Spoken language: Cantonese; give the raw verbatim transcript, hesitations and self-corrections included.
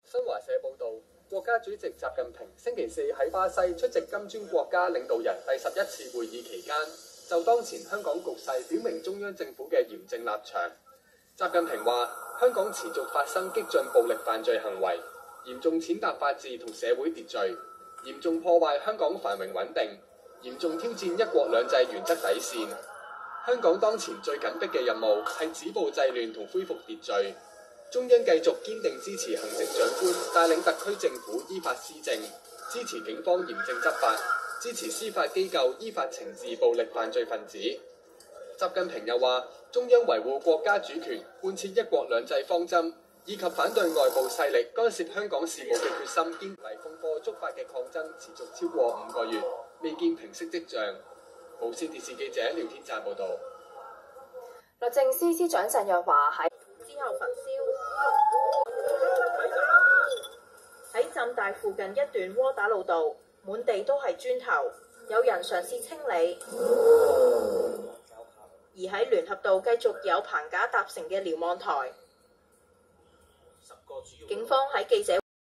新華社報道，國家主席習近平星期四喺巴西出席金磚國家領導人第十一次會議期間，就當前香港局勢表明中央政府嘅嚴正立場。習近平話：香港持續發生激進暴力犯罪行為，嚴重踐踏法治同社會秩序，嚴重破壞香港繁榮穩定，嚴重挑戰一國兩制原則底線。香港當前最緊迫嘅任務係止暴制亂同恢復秩序。中央繼續堅定支持行政長官帶領特區政府依法施政，支持警方嚴正執法，支持司法機構依法懲治暴力犯罪分子。習近平又話：中央維護國家主權、貫徹一國兩制方針，以及反對外部勢力干涉香港事務嘅決心堅毅。風波觸發嘅抗爭持續超過五個月，未見平息跡象。無線電視記者廖天贊報導。 律政司司長鄭若驊喺之後焚燒。喺浸大附近一段窩打老道，滿地都係磚頭，有人嘗試清理。而喺聯合道繼續有棚架搭成嘅瞭望台。警方喺記者